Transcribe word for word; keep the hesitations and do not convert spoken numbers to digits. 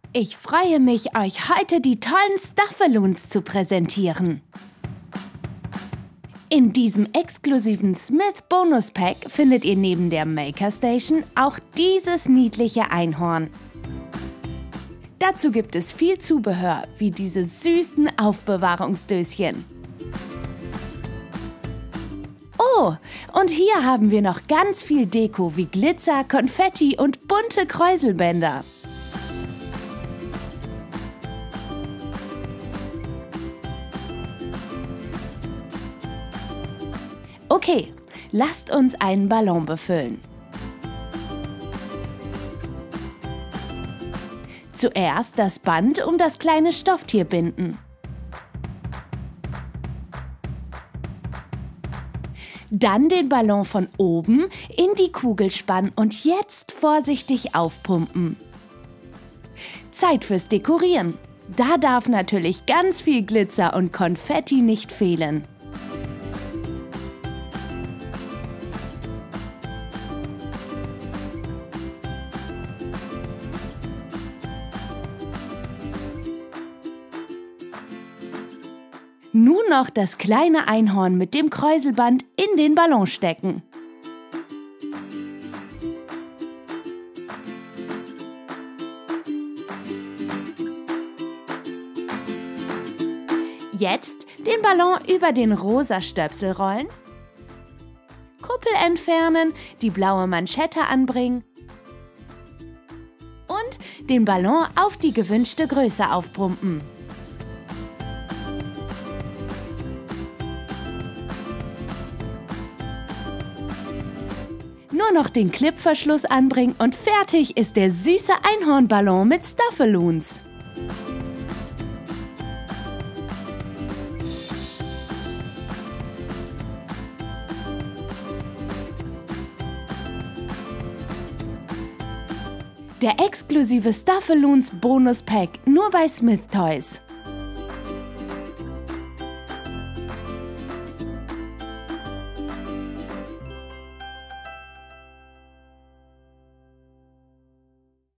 Ich freue mich, euch heute die tollen Stuffaloons zu präsentieren. In diesem exklusiven Smith Bonus Pack findet ihr neben der Maker Station auch dieses niedliche Einhorn. Dazu gibt es viel Zubehör, wie diese süßen Aufbewahrungsdöschen. Oh, und hier haben wir noch ganz viel Deko wie Glitzer, Konfetti und bunte Kräuselbänder. Okay, lasst uns einen Ballon befüllen. Zuerst das Band um das kleine Stofftier binden. Dann den Ballon von oben in die Kugel spannen und jetzt vorsichtig aufpumpen. Zeit fürs Dekorieren. Da darf natürlich ganz viel Glitzer und Konfetti nicht fehlen. Nun noch das kleine Einhorn mit dem Kräuselband in den Ballon stecken. Jetzt den Ballon über den rosa Stöpsel rollen, Kuppel entfernen, die blaue Manschette anbringen und den Ballon auf die gewünschte Größe aufpumpen. Nur noch den Clipverschluss anbringen und fertig ist der süße Einhornballon mit Stuffaloons. Der exklusive Stuffaloons Bonus Pack nur bei Smith Toys.